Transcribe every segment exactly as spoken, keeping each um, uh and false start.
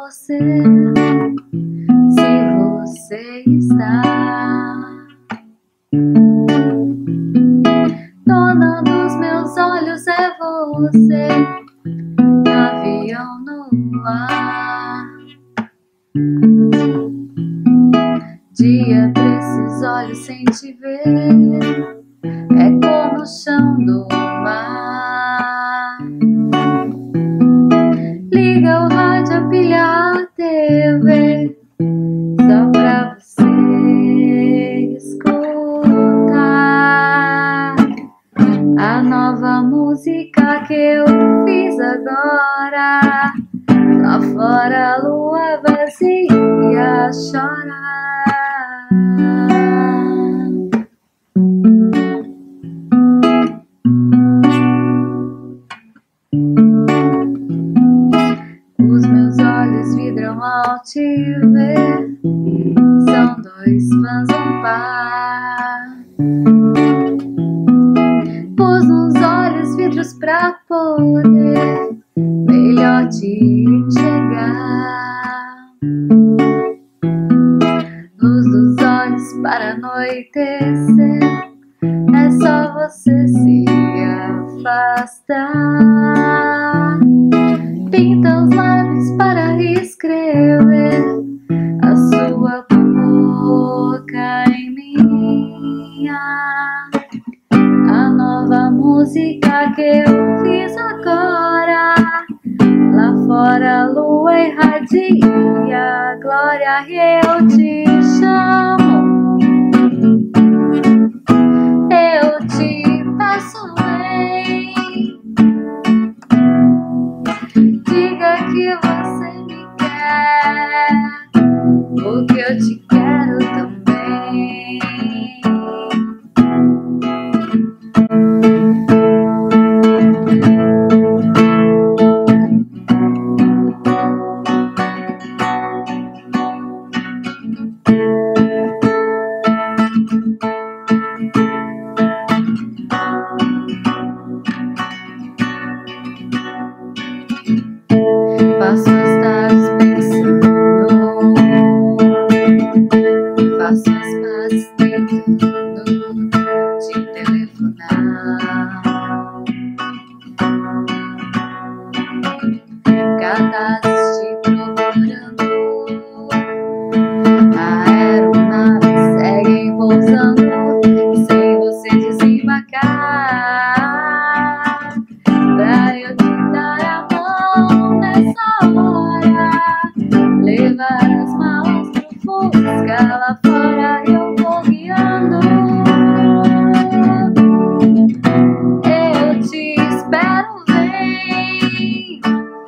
você, se você está. Dona dos meus olhos é você, avião no ar. Dia pra esses olhos sem te ver, é como o chão do mar. Liga o rádio, a pilha, a T V, só pra você escutar a nova música que eu fiz agora. Lá fora a lua vazia chora. Os meus olhos vidram ao te ver, são dois fãs um par. Pus nos olhos vidros pra poder melhor te enxergar. Luz dos olhos para anoitecer, é só você se afastar. Pinta os lábios para escrever a sua boca em minha. A nova música que eu fiz agora. Lá fora a lua irradia a glória e eu te chamo. Eu te peço, vem. Diga que você me quer, porque eu te quero também. Passo as tardes pensando, faço as pazes tentando te telefonar. Cartazes te procurando, aeronaves seguem pousando sem você desembarcar. Pra eu te dar a mão nessa hora, levar as malas pro Fusca, lá fora eu vou guiando. Eu te espero, vem.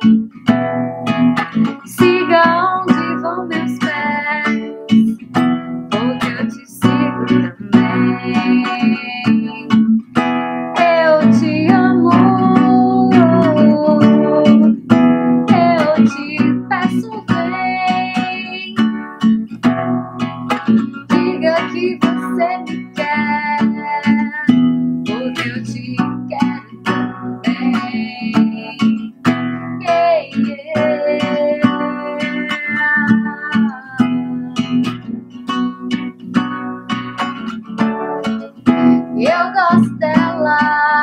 Siga onde vão meus pés, porque eu te sigo também. Eu te amo. Que você me quer, porque eu te quero também. Yeah, yeah. Eu gosto dela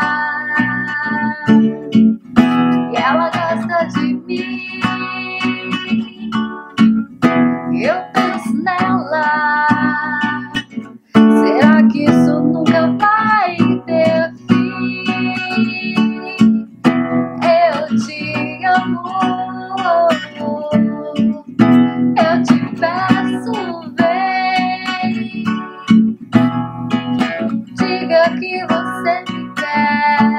e ela gosta de mim. Eu penso nela. Será que isso nunca vai ter fim? Eu te amo. Eu te peço, vem. Diga que você me quer,